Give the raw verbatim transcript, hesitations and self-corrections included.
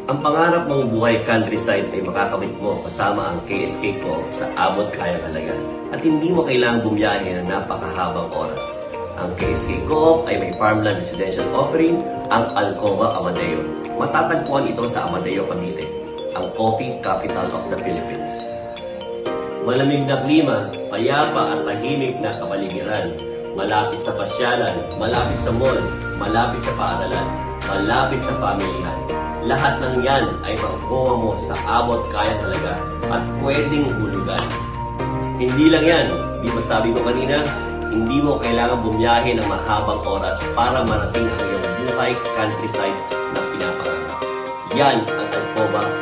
Ang pangarap mong buhay countryside ay makakamit mo kasama ang K S K Co-op sa abot kayang halaga. At hindi mo kailangang bumiyahe ng napakahabang oras. Ang K S K Co-op ay may farmland residential offering, ang Alcoba Amadeo. Matatagpuan ito sa Amadeo, Cavite, ang coffee capital of the Philippines. Malamig na klima, payapa at tahimik na kapaligiran. Malapit sa pasyalan, malapit sa mall, malapit sa paaralan, malapit sa pamilihan. Lahat ng yan ay makukuha mo sa abot kayang halaga at pwedeng hulugan. Hindi lang yan, di ba sabi ko kanina, hindi mo kailangan bumiyahe ng mahabang oras para marating ang iyong buhay countryside na pinapangarap. Yan ang Alcoba